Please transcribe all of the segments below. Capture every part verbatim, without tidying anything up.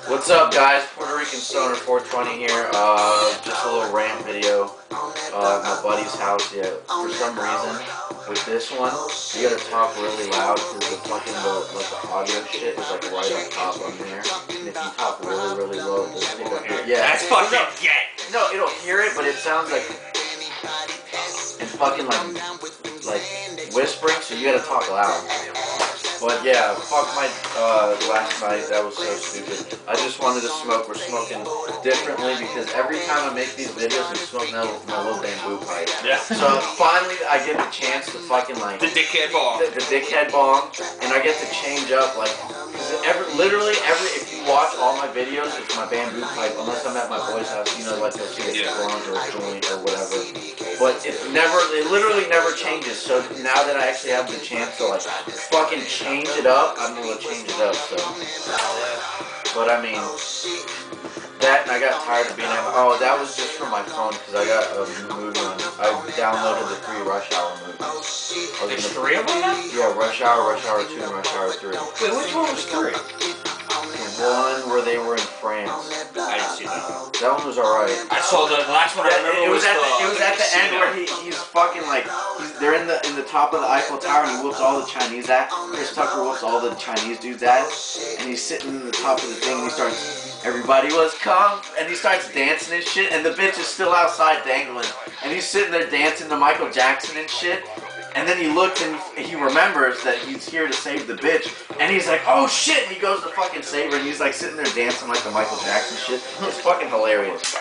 What's up, guys? Puerto Rican Stoner four twenty here. Uh, just a little rant video uh, at my buddy's house. Yeah, for some reason, with this one, you gotta talk really loud because the fucking the, like the audio shit is like right on top on there. And if you talk really, really low, it doesn't pick up your, yeah. That's fucking gay. No, it'll hear it, but it sounds like and fucking like like whispering. So you gotta talk loud. But yeah, fuck my uh, last night, that was so stupid. I just wanted to smoke. We're smoking differently because every time I make these videos, I'm smoking out with my little bamboo pipe. Yeah. So finally, I get the chance to fucking like the dickhead bong. The, the dickhead bong, and I get to change up like, cause every, literally every. If you watch all my videos, it's my bamboo pipe. Unless I'm at my boy's house, you know, like they'll see a Yeah. blunt or a joint or whatever. But it never, it literally never changes. So now that I actually have the chance to like fucking change it up, I'm gonna change it up. So, but I mean, that and I got tired of being at. Oh, that was just from my phone because I got a movie on. I downloaded the three Rush Hour movies. There's three of them now? Yeah, Rush Hour, Rush Hour two, and Rush Hour three. Wait, which one was three? The one where they were in France. I didn't see that. That one was alright. I saw the last one. I That, remember it was, was at the, the, it was at the end where he, he's fucking like he's, they're in the in the top of the Eiffel Tower and he whoops all the Chinese ass. Chris Tucker whoops all the Chinese dudes ass, and he's sitting in the top of the thing and he starts, everybody was calm, and he starts dancing and shit, and the bitch is still outside dangling, and he's sitting there dancing to Michael Jackson and shit. And then he looks and he remembers that he's here to save the bitch. And he's like, oh shit! And he goes to fucking save her and he's like sitting there dancing like the Michael Jackson shit. It's fucking hilarious.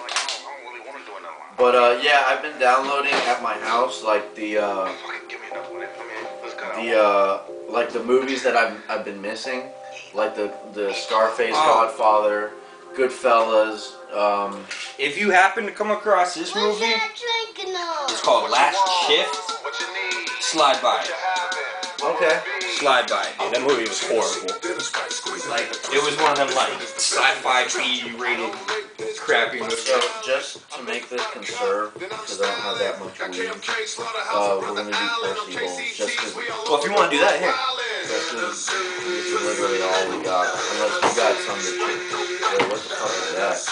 But uh, yeah, I've been downloading at my house like the uh, the uh, like the movies that I've I've been missing, like the the Scarface, oh. Godfather, Goodfellas. Um, if you happen to come across this movie, it's called Last Shift. Slide by it. Okay. Slide by it. Dude. That movie was horrible. Like, it was one of them like sci-fi B-rated crappy movies. So just to make this conserve, because I don't have that much weed, uh, we're gonna do Percy Bowl. Just because. Well, if you want to do that, here. This is literally all we got. Unless you got some that you. Wait, what the fuck is that?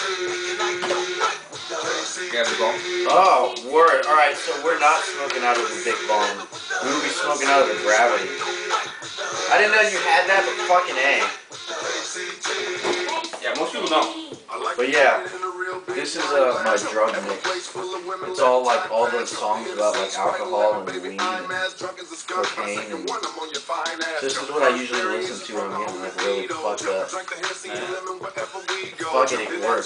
Grab the ball. Oh, word. Alright, so we're not smoking out of the big bong. We will be smoking out of the gravity. I didn't know you had that, but fucking A. Yeah, most people don't. But yeah, this is uh, my drug mix. It's all like all the songs about like alcohol and weed and cocaine and this is what I usually listen to when I'm getting like really fucked up. Fuck it, it works.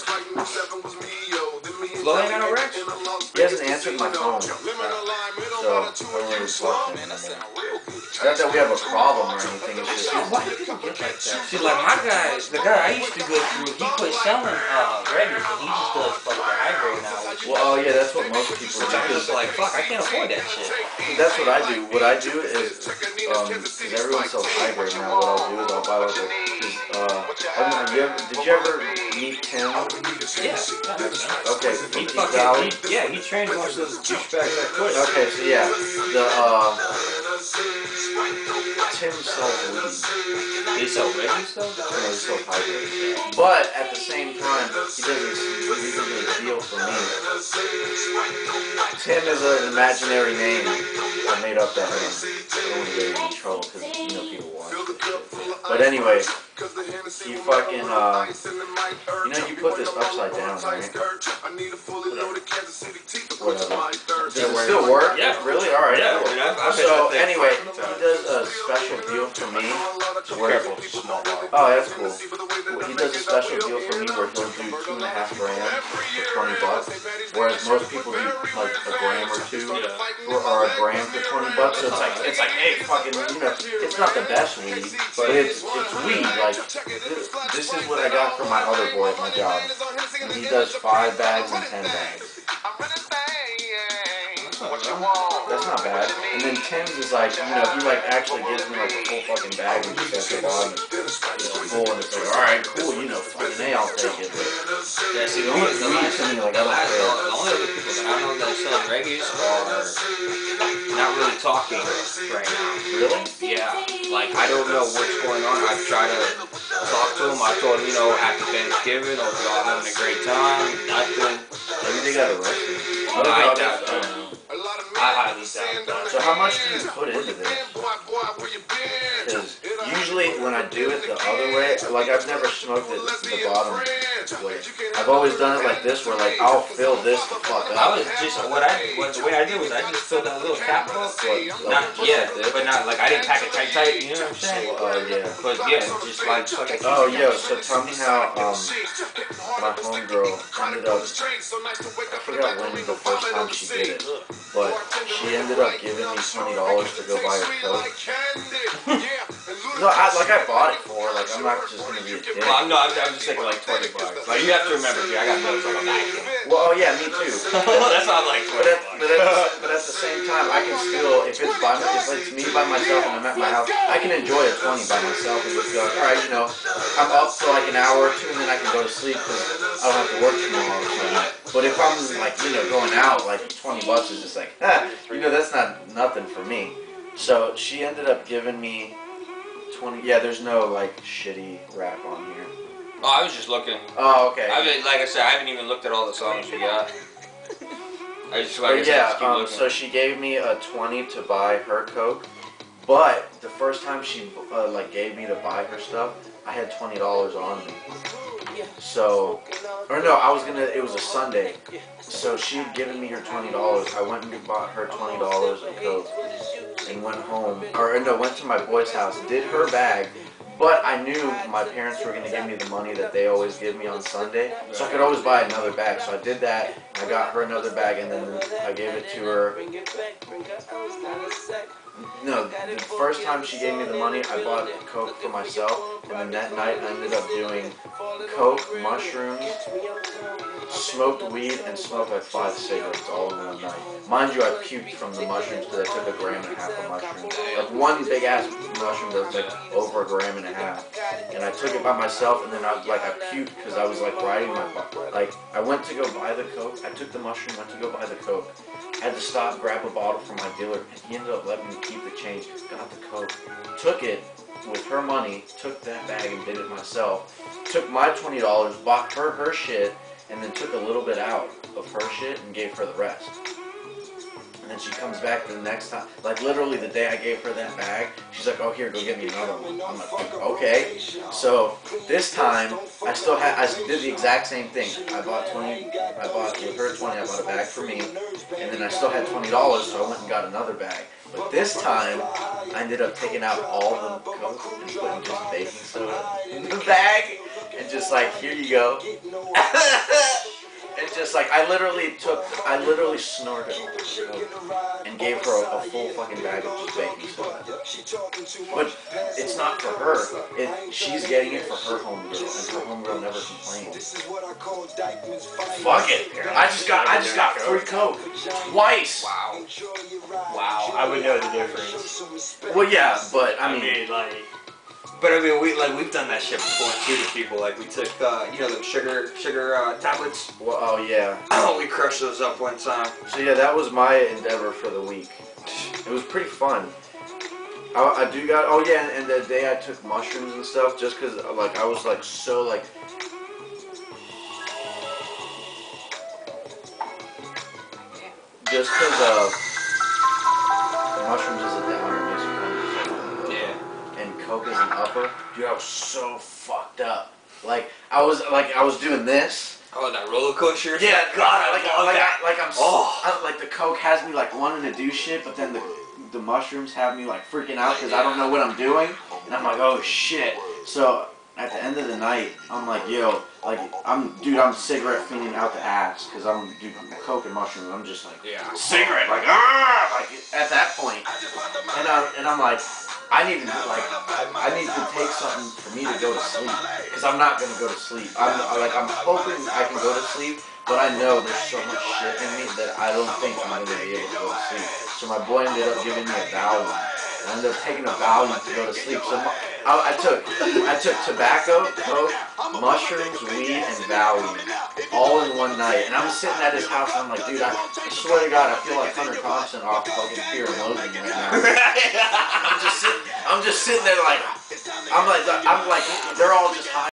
Flo ain't got no Rex? He hasn't answered my phone. So I don't really talk to him anymore. Not that we have a problem or anything, it's just why do people get like that? See, like my guy, the guy I used to go through, he quit selling uh, regulars and he just does fucking high grade now. well, oh yeah, that's what most people do. I'm just like, fuck, I can't afford that shit. That's what I do. What I do is, um, because everyone sells high grade now, what I'll do is I'll buy like a, uh, I don't know, have you ever, did you ever meet Tim? Yeah. Okay, He Fifty fucking, Valley. he, yeah, he trained most of those douchebags that quit. Okay, so yeah, the, uh, Tim sells weed. They sell regular stuff? No, he sells high grade. But at the same time, he doesn't, he doesn't a deal for me. Tim is an imaginary name. I made up that name. I don't want to get in trouble because, you know, people watch this shit. But anyway, you fucking, uh, you know, you put this upside down, right? Whatever. Does it still work? Yeah. Really? Alright, Yeah, cool. dude, I've- I've So, had that anyway, thing. he does a special deal for me. Where, Careful, small ball. oh, that's cool. He does a special deal for me where he'll do two and a half grams for twenty bucks, whereas most people do like a gram or two or, or a gram for twenty bucks. So it's like it's like hey, fucking, you know, it's not the best weed, but it's it's weed. Like this, this is what I got from my other boy at my job, and he does five bags and ten bags. That's not bad. And then Tim's is like, you know, he like actually gives me like a full fucking bag and just at the bottom it's full and it's like, alright, cool, you know, fucking A, I'll take it. But Yeah, see, the only, the weed last, to me, like, the I don't last, care. the only other people that I know that sell regulars are not really talking right now. Really? Yeah. Like, I don't know what's going on. I've tried to talk to him. I told him, you know, happy Thanksgiving, hope you're all having a great time. Nothing. Maybe they got arrested. No, I doubt that. I highly doubt that. So how much do you put into this? Because usually when I do it the other way, like I've never smoked it the bottom way. I've always done it like this, where like I'll fill this the fuck up. I was just what I what the way I did was I just filled that little cap up. What, like, Not yeah, but not like I didn't pack it tight tight. You know what I'm saying? Oh uh, yeah. But yeah, just like fucking. Oh yo, so tell me how um my homegirl ended up. I forgot when the first time she did it, but she ended up giving me twenty dollars to go buy her Coke. No, I, like I bought it for her. Like I'm not just gonna be a dick. Well, no, I'm, I'm just thinking like twenty bucks. Like you have to remember, dude, I got bills on my back. Well, oh yeah, me too. That's not like But twenty at, bucks. but, at the, but at the same time, I can still, if it's by if it's me by myself and I'm at my house, I can enjoy a twenty by myself and just go, all right, you know, I'm up for like an hour or two and then I can go to sleep because I don't have to work tomorrow or something. But if I'm like, you know, going out, like twenty bucks is just like, ah, you know, that's not nothing for me. So she ended up giving me twenty. Yeah, there's no like shitty rap on here. Oh, I was just looking. Oh, okay. I mean, like I said, I haven't even looked at all the songs we got. I just like I said, yeah, just keep um, looking. so she gave me a twenty to buy her Coke, but the first time she uh, like gave me to buy her stuff, I had twenty dollars on me. So, or no, I was gonna. It was a Sunday, so she had given me her twenty dollars. I went and bought her twenty dollars of Coke, and went home, or no, went to my boy's house, did her bag. But I knew my parents were going to give me the money that they always give me on Sunday, so I could always buy another bag. So I did that, I got her another bag, and then I gave it to her. No, the first time she gave me the money, I bought Coke for myself, and then that night I ended up doing Coke, mushrooms, smoked weed, and smoked like five cigarettes all in one night. Mind you, I puked from the mushrooms because I took a gram and a half of mushrooms. Like one big ass mushroom that was like over a gram and a half. And I took it by myself, and then I like I puked because I was like riding my butt. Like I went to go buy the Coke, I took the mushroom, went to go buy the Coke. I had to stop, grab a bottle from my dealer, and he ended up letting me keep the change. Got the Coke, took it with her money, took that bag and did it myself. Took my twenty dollars, bought her her shit, and then took a little bit out of her shit and gave her the rest. And then she comes back the next time, like literally the day I gave her that bag, she's like, oh here, go get me another one. I'm like, okay. So this time, I still had, I did the exact same thing. I bought twenty, I bought, with her twenty, I bought a bag for me, and then I still had twenty dollars, so I went and got another bag. But this time, I ended up taking out all the Coke and putting just baking soda in the bag, and just like, here you go. And just like, I literally took, I literally snorted Coke and gave her a, a full fucking bag of just baking soda. But it's not for her. It, she's getting it for her homegirl, and her homegirl never complains. Fuck it. I just got, I just got free Coke twice. Wow. Wow. I would know the difference. Well, yeah, but I I mean, mean, like. But I mean, we like we've done that shit before too to people. Like we took, uh, you know, the sugar sugar uh, tablets. well, oh yeah. Oh, we crushed those up one time. So yeah, that was my endeavor for the week. It was pretty fun. I, I do got, oh yeah, and, and the day I took mushrooms and stuff, just cause like I was like so like. Just cause uh, mushrooms is a downer, makes you come. Yeah. And Coke is an upper. Dude, I was so fucked up. Like I was like I was doing this. Oh, that roller coaster. Yeah, God, like I love like, that. I, like I'm Oh. I, like the Coke has me like wanting to do shit, but then the the mushrooms have me like freaking out because I don't know what I'm doing, and I'm like, oh shit. So at the end of the night, I'm like, yo, like I'm dude, I'm cigarette fiending out the ass because I'm dude, Coke and mushrooms. I'm just like Yeah. cigarette, like ah, like at that point, and I and I'm like. I need to like I need to take something for me to go to sleep because I'm not gonna go to sleep. I'm like I'm hoping I can go to sleep, but I know there's so much shit in me that I don't think I'm gonna be able to go to sleep. So my boy ended up giving me a Valium. I ended up taking a Valium to go to sleep. So my, I, I took I took tobacco, coke, mushrooms, weed, and Valley all in one night. And I'm sitting at his house and I'm like, dude, I, I swear to God, I feel like Hunter Thompson off fucking Fear and Loathing right now. I'm just sitting, I'm just sitting there like, I'm like, I'm like, they're all just high.